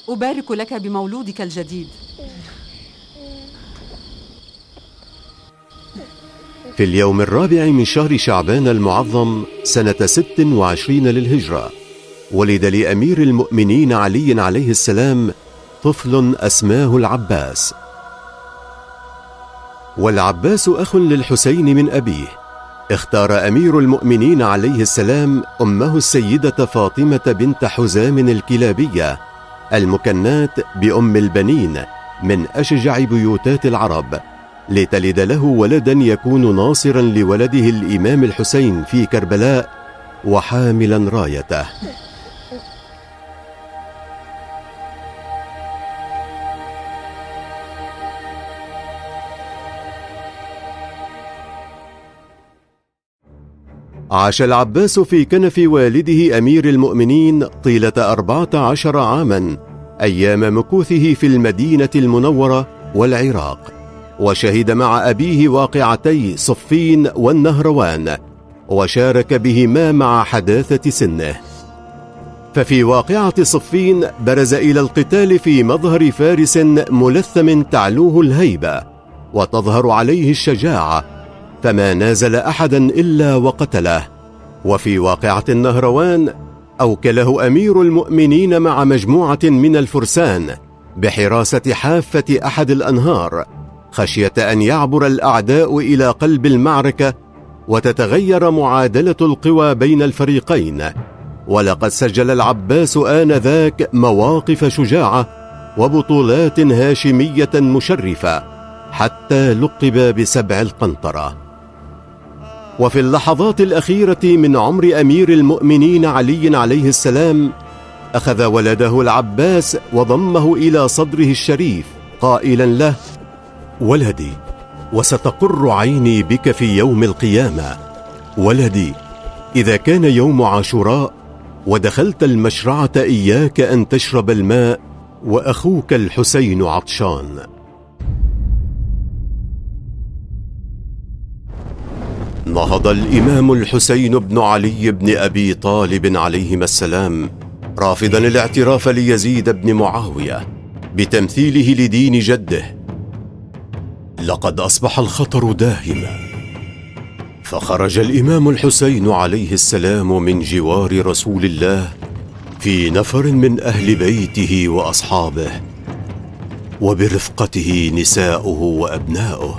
أبارك لك بمولودك الجديد. في اليوم 4 من شهر شعبان المعظم سنة 26 للهجرة، ولد لأمير المؤمنين علي عليه السلام طفل أسماه العباس. والعباس أخ للحسين من أبيه. اختار أمير المؤمنين عليه السلام أمه السيدة فاطمة بنت حزام الكلابية المكنات بأم البنين من أشجع بيوتات العرب، لتلد له ولدا يكون ناصرا لولده الإمام الحسين في كربلاء وحاملا رايته. عاش العباس في كنف والده أمير المؤمنين طيلة 14 عاما أيام مكوثه في المدينة المنورة والعراق، وشهد مع أبيه واقعتي صفين والنهروان، وشارك بهما مع حداثة سنه. ففي واقعة صفين برز إلى القتال في مظهر فارس ملثم تعلوه الهيبة وتظهر عليه الشجاعة، فما نازل أحدا إلا وقتله. وفي واقعة النهروان أوكله أمير المؤمنين مع مجموعة من الفرسان بحراسة حافة أحد الأنهار، خشية أن يعبر الأعداء إلى قلب المعركة وتتغير معادلة القوى بين الفريقين. ولقد سجل العباس آنذاك مواقف شجاعة وبطولات هاشمية مشرفة، حتى لقب بسبع القنطرة. وفي اللحظات الأخيرة من عمر أمير المؤمنين علي عليه السلام أخذ ولده العباس وضمه إلى صدره الشريف قائلا له: ولدي، وستقر عيني بك في يوم القيامة. ولدي، إذا كان يوم عاشوراء ودخلت المشرعة إياك أن تشرب الماء وأخوك الحسين عطشان. نهض الإمام الحسين بن علي بن أبي طالب عليهما السلام رافضا الاعتراف ليزيد بن معاوية بتمثيله لدين جده. لقد أصبح الخطر داهما، فخرج الإمام الحسين عليه السلام من جوار رسول الله في نفر من أهل بيته وأصحابه، وبرفقته نساؤه وأبناؤه.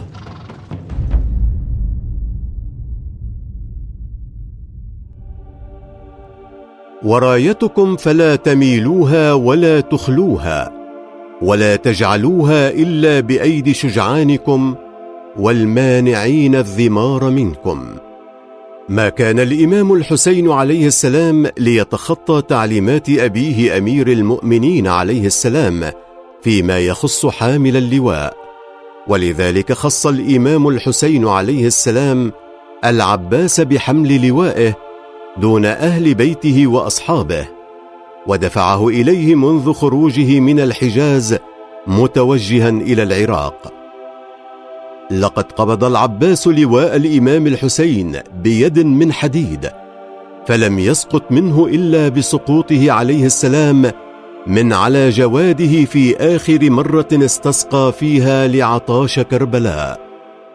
ورايتكم فلا تميلوها ولا تخلوها، ولا تجعلوها إلا بأيدي شجعانكم والمانعين الذمار منكم. ما كان الإمام الحسين عليه السلام ليتخطى تعليمات أبيه أمير المؤمنين عليه السلام فيما يخص حامل اللواء، ولذلك خص الإمام الحسين عليه السلام العباس بحمل لوائه دون أهل بيته وأصحابه، ودفعه إليه منذ خروجه من الحجاز متوجها إلى العراق. لقد قبض العباس لواء الإمام الحسين بيد من حديد، فلم يسقط منه إلا بسقوطه عليه السلام من على جواده في آخر مرة استسقى فيها لعطاش كربلاء.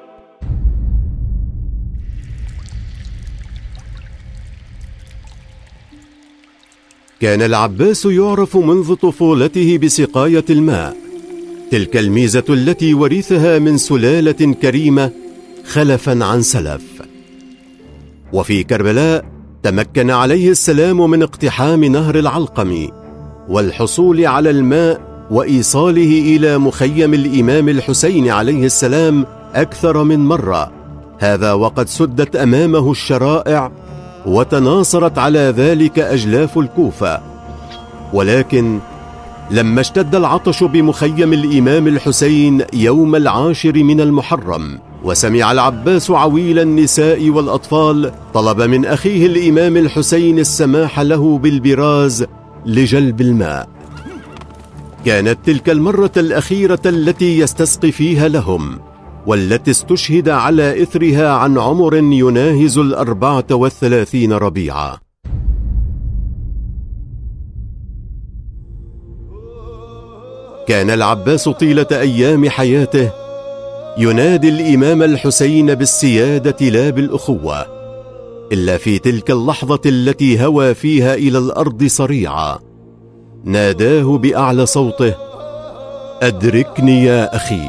كان العباس يعرف منذ طفولته بسقاية الماء، تلك الميزة التي ورثها من سلالة كريمة خلفا عن سلف. وفي كربلاء تمكن عليه السلام من اقتحام نهر العلقم والحصول على الماء وإيصاله إلى مخيم الإمام الحسين عليه السلام أكثر من مرة، هذا وقد سدت أمامه الشرائع وتناصرت على ذلك أجلاف الكوفة. ولكن لما اشتد العطش بمخيم الإمام الحسين يوم 10 من المحرم، وسمع العباس عويل النساء والأطفال، طلب من أخيه الإمام الحسين السماح له بالبراز لجلب الماء. كانت تلك المرة الأخيرة التي يستسقي فيها لهم، والتي استشهد على إثرها عن عمر يناهز 34 ربيعا. كان العباس طيلة أيام حياته ينادي الإمام الحسين بالسيادة لا بالأخوة، إلا في تلك اللحظة التي هوى فيها إلى الأرض صريعا ناداه بأعلى صوته: أدركني يا أخي.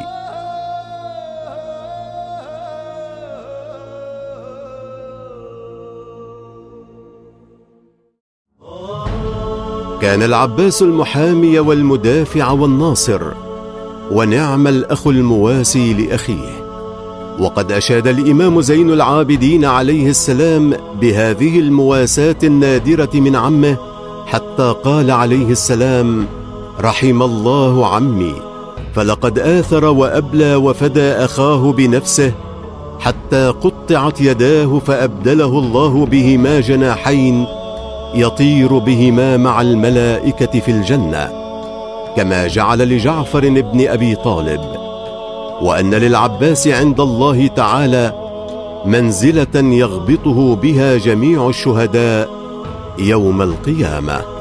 كان العباس المحامي والمدافع والناصر، ونعم الأخ المواسي لأخيه. وقد أشاد الإمام زين العابدين عليه السلام بهذه المواساة النادرة من عمه، حتى قال عليه السلام: رحم الله عمي، فلقد آثر وأبلى وفدى أخاه بنفسه حتى قطعت يداه، فأبدله الله بهما جناحين يطير بهما مع الملائكة في الجنة، كما جعل لجعفر بن أبي طالب. وأن للعباس عند الله تعالى منزلة يغبطه بها جميع الشهداء يوم القيامة.